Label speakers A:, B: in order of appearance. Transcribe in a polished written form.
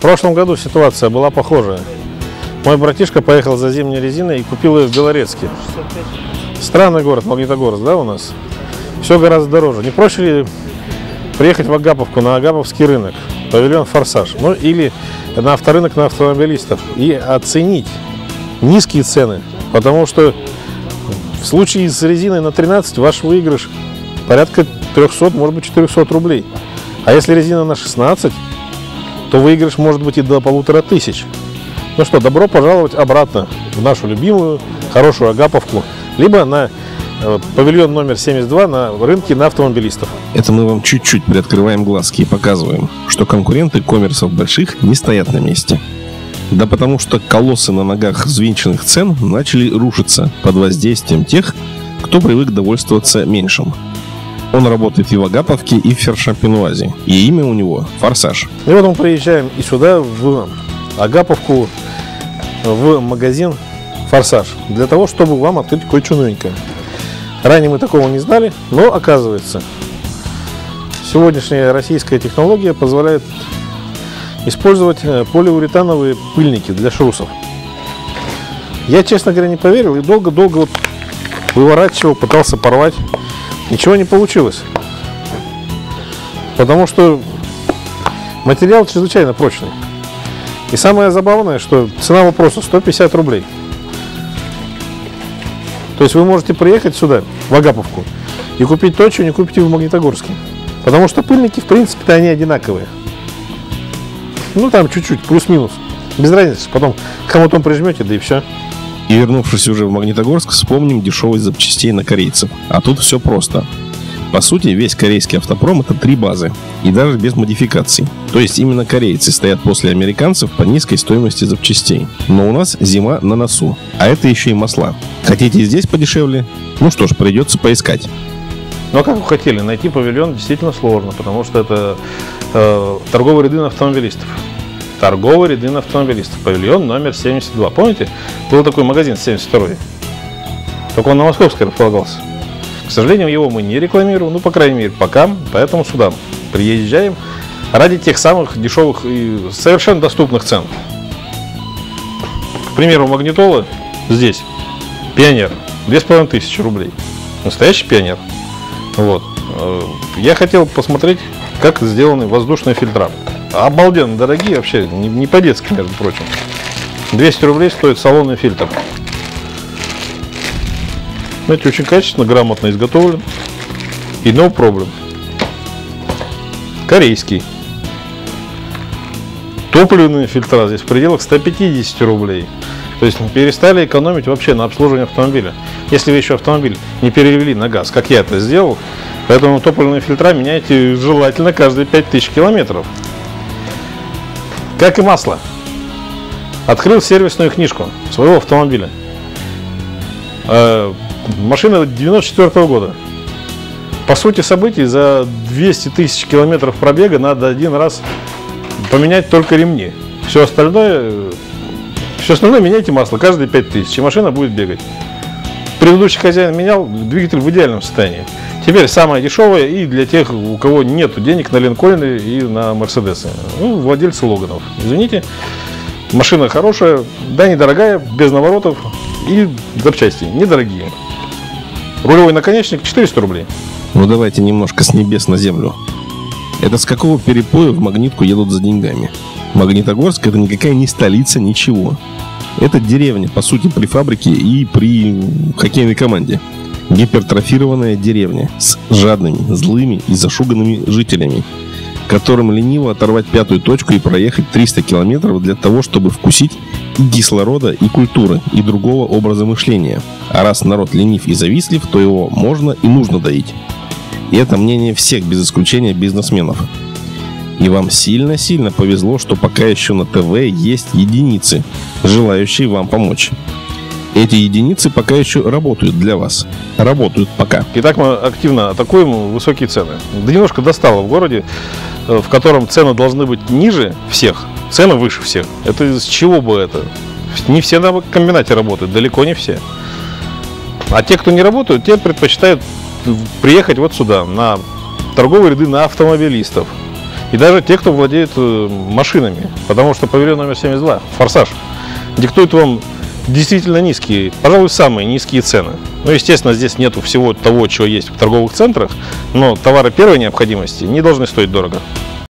A: прошлом году ситуация была похожая. Мой братишка поехал за зимней резиной и купил ее в Белорецке. Странный город, Магнитогорск, да, у нас? Все гораздо дороже. Не проще ли приехать в Агаповку, на Агаповский рынок, павильон «Форсаж», ну или на авторынок на автомобилистов и оценить низкие цены, потому что в случае с резиной на 13 ваш выигрыш порядка 300, может быть 400 рублей. А если резина на 16, то выигрыш может быть и до 1500. Ну что, добро пожаловать обратно в нашу любимую, хорошую Агаповку, либо на павильон номер 72 на рынке на автомобилистов.
B: Это мы вам чуть-чуть приоткрываем глазки и показываем, что конкуренты коммерсов больших не стоят на месте. Да потому что колоссы на ногах взвинченных цен начали рушиться под воздействием тех, кто привык довольствоваться меньшим. Он работает и в Агаповке, и в Фершампенуазе, и имя у него «Форсаж».
A: И вот мы приезжаем и сюда, в Агаповку, в магазин «Форсаж», для того, чтобы вам открыть кое-что новенькое. Ранее мы такого не знали, но оказывается, сегодняшняя российская технология позволяет использовать полиуретановые пыльники для шрусов. Я, честно говоря, не поверил и долго-долго вот выворачивал, пытался порвать. Ничего не получилось. Потому что материал чрезвычайно прочный. И самое забавное, что цена вопроса 150 рублей. То есть вы можете приехать сюда, в Агаповку, и купить то, что не купите в Магнитогорске. Потому что пыльники, в принципе-то, они одинаковые. Ну, там чуть-чуть, плюс-минус. Без разницы. Потом кому-то прижмете, да и все.
B: И вернувшись уже в Магнитогорск, вспомним дешевость запчастей на корейцев. А тут все просто. По сути, весь корейский автопром — это 3 базы. И даже без модификаций. То есть именно корейцы стоят после американцев по низкой стоимости запчастей. Но у нас зима на носу. А это еще и масла. Хотите и здесь подешевле? Ну что ж, придется поискать.
A: Ну а как вы хотели, найти павильон действительно сложно, потому что это торговые ряды на автомобилистов. Торговые ряды на автомобилистов. Павильон номер 72. Помните? Был такой магазин 72-й. Только он на Московской располагался. К сожалению, его мы не рекламируем, ну, по крайней мере, пока. Поэтому сюда приезжаем ради тех самых дешевых и совершенно доступных цен. К примеру, магнитола здесь, Пионер, 2500 рублей. Настоящий Пионер. Вот. Я хотел посмотреть, как сделаны воздушные фильтра. Обалденно дорогие, вообще, не по-детски, между прочим. 200 рублей стоит салонный фильтр. Знаете, очень качественно, грамотно изготовлен. И no problem. Корейский. Топливные фильтра здесь в пределах 150 рублей. То есть перестали экономить вообще на обслуживании автомобиля. Если вы еще автомобиль не перевели на газ, как я это сделал, поэтому топливные фильтра меняйте желательно каждые 5000 километров. Как и масло. Открыл сервисную книжку своего автомобиля. Машина 94 года. По сути событий, за 200 тысяч километров пробега надо один раз поменять только ремни. Все остальное меняйте масло каждые 5000, и машина будет бегать. Предыдущий хозяин менял, двигатель в идеальном состоянии. Теперь самое дешевое и для тех, у кого нет денег на Линкольны и на Мерседесы. Ну, владельцы Логанов. Извините, машина хорошая, да, недорогая, без наворотов, и запчасти недорогие. Рулевой наконечник 400 рублей.
B: Ну давайте немножко с небес на землю. Это с какого перепоя в Магнитку едут за деньгами? Магнитогорск — это никакая не столица, ничего. Это деревня, по сути, при фабрике и при хоккейной команде. Гипертрофированная деревня с жадными, злыми и зашуганными жителями, которым лениво оторвать пятую точку и проехать 300 километров для того, чтобы вкусить и кислорода, и культуры, и другого образа мышления. А раз народ ленив и завистлив, то его можно и нужно доить. И это мнение всех, без исключения бизнесменов. И вам сильно-сильно повезло, что пока еще на ТВ есть единицы, желающие вам помочь. Эти единицы пока еще работают для вас. Работают пока.
A: Итак, мы активно атакуем высокие цены. Да немножко достало в городе, в котором цены должны быть ниже всех, цены выше всех. Это из чего бы это? Не все на комбинате работают, далеко не все. А те, кто не работают, те предпочитают приехать вот сюда, на торговые ряды на автомобилистов. И даже те, кто владеет машинами. Потому что павильон номер 72, «Форсаж», диктует вам действительно низкие, пожалуй, самые низкие цены. Ну, естественно, здесь нету всего того, чего есть в торговых центрах, но товары первой необходимости не должны стоить дорого.